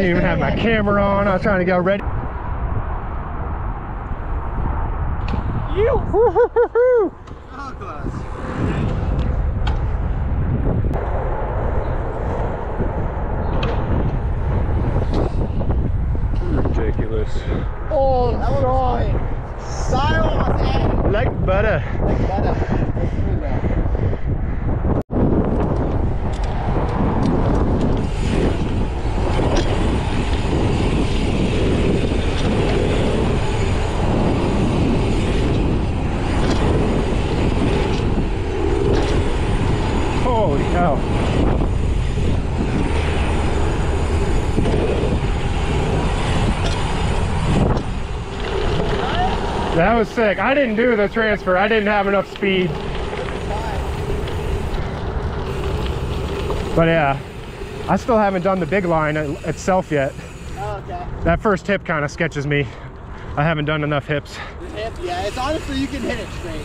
didn't even have my camera on. I was trying to get ready. Oh, close. Ridiculous. Oh, that was right. Style was at. Like butter. Like butter. Let's do that. Holy hell. That was sick. I didn't do the transfer. I didn't have enough speed. But yeah, I still haven't done the big line itself yet. Oh, okay. That first hip kind of sketches me. I haven't done enough hips. The hip, yeah, it's honestly, you can hit it straight.